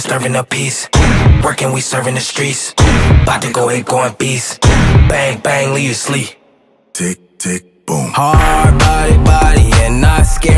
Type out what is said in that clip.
disturbing the peace. Working, we serving the streets. About to go ape, going beast. Bang, bang, leave you sleep. Tick, tick, boom. Hard body, and not scared.